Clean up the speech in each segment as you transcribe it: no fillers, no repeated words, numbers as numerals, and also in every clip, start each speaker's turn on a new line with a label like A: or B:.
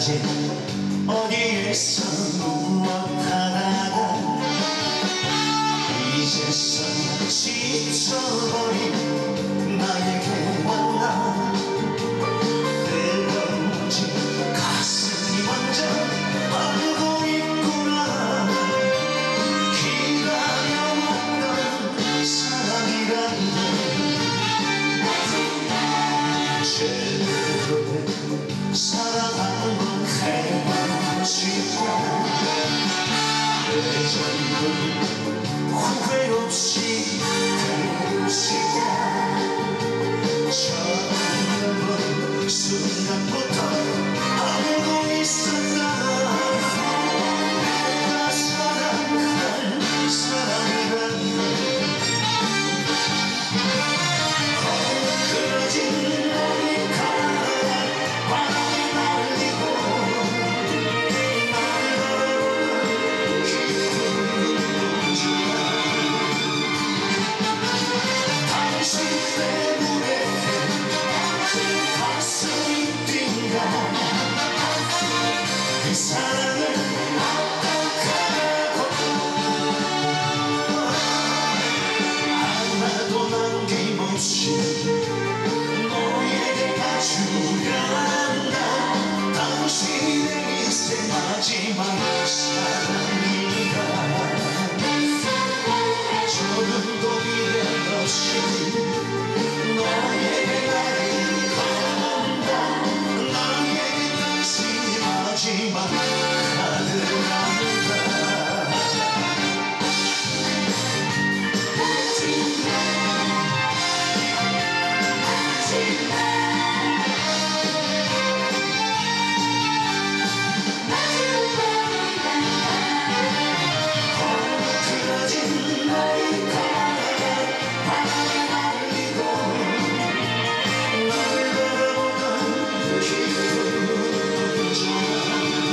A: 때까지 어디에서 무엇하다가 이제서 지쳐버린 나에게 왔나. 때로지 가슴이 먼저 알고 있구나. 기다려왔던 사랑이란데 제대로 된 사랑한 건 해보지마. 예전부터 후회 없이 해보시고 처음 본 순간부터 알고 있었나. 내가 사랑할 사랑이란데 헝클어진 머리카락 바람에 날리고 나를 바라보는 기분 좋아. 당신 때문에 가슴이 뛴다. 그 사랑을 어떡하라고. 하나도 남김없이 너에게 다 주려 한다. 당신이 내 인생 마지막 사랑이다. 조금도 미련 없이 너에게 나를 건다. 나에게 당신이 마지막 카드란다. 헝클어진 머리카락 바람에 날리고 나를 바라보는 기분 좋아.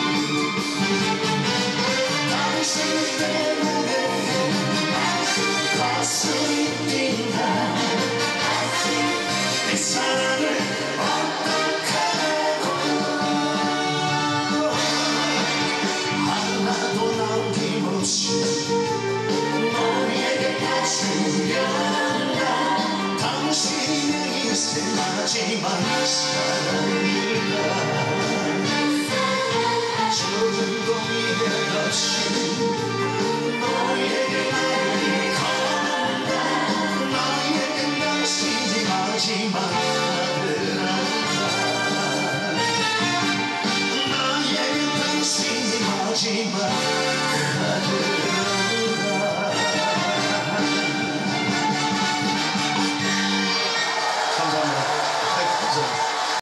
A: 당신 때문에 가슴이 뛴다. 내 사랑을 어떡하라고. 하나도 남김없이 너에게 다 주려 한다. 당신이 내 인생 마지막 사랑이다. 조금도 미련 없이